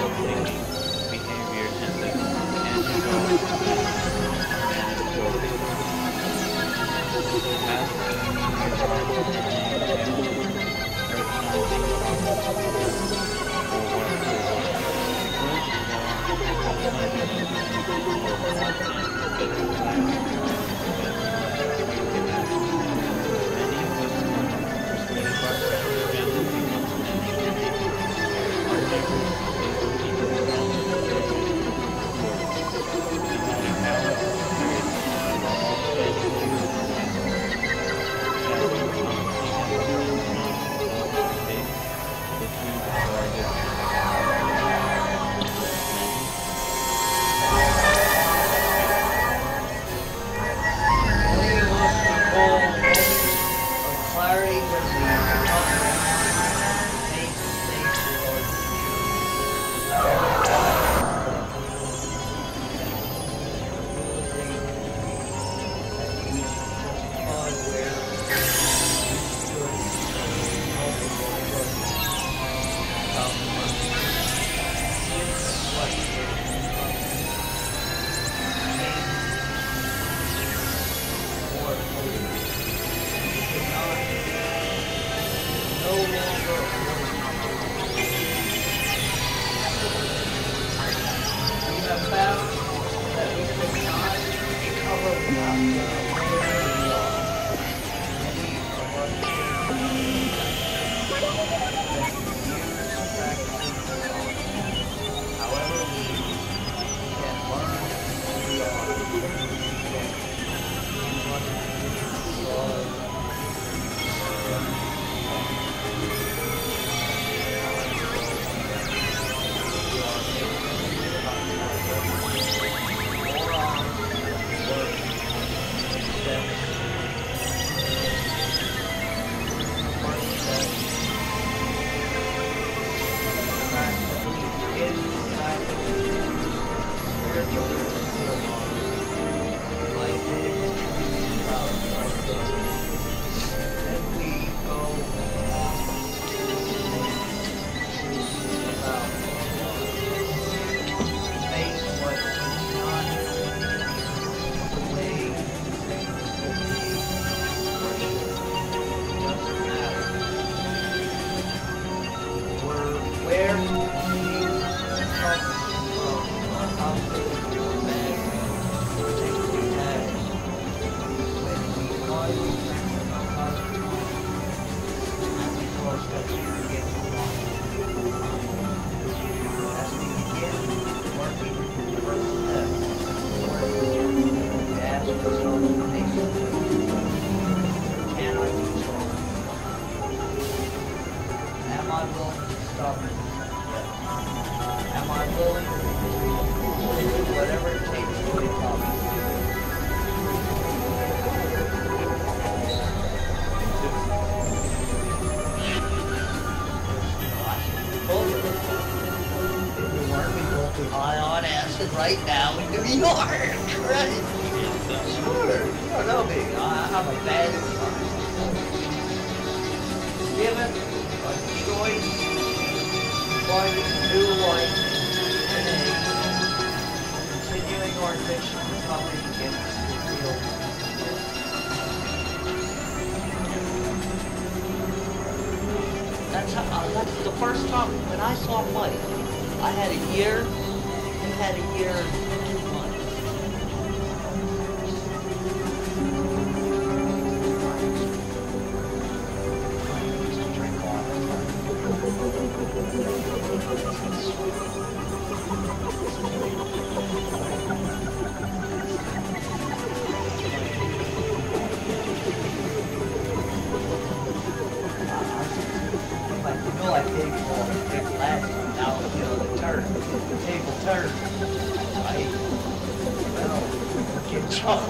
behavior and the tangible manageability. Tasks involve recognizing problems for what they are. Because recognizing for what and many of us are persuaded by friends, family members, and neighbors. Our neighbors is people around us that we support. No matter how experienced we are all facing with challenges the two are different. Clarity with the right now in New York, right? Sure, no big. I'm a bad influence. Given a choice, finding new life in a continuing our mission coming against the real. That's the first time when I saw Mike. I had a year. He had a year and 2 months. Just drink water. You know I paid for it last time. Now you know the turn. The table turned. Right? Well, get drunk.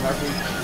every